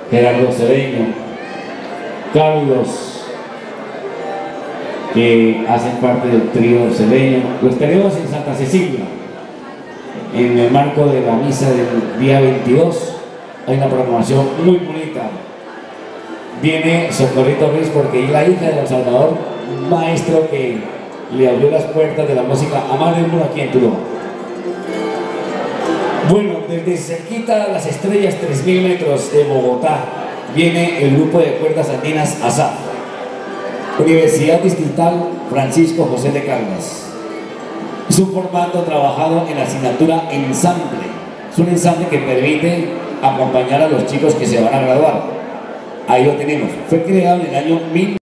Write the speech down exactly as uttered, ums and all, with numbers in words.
Gerardo Cedeño, Carlos, que hacen parte del trío Cedeño. Los tenemos en Santa Cecilia, en el marco de la misa del día veintidós. Hay una programación muy bonita. Viene Socorrito Ruiz porque es la hija de Don Salvador, maestro que le abrió las puertas de la música a Mario Muro aquí en Tuluá. Bueno, desde cerquita las estrellas, tres mil metros de Bogotá, viene el grupo de cuerdas andinas ASAF. Universidad Distrital Francisco José de Caldas. Es un formato trabajado en la asignatura ensamble. Es un ensamble que permite acompañar a los chicos que se van a graduar. Ahí lo tenemos. Fue creado en el año mil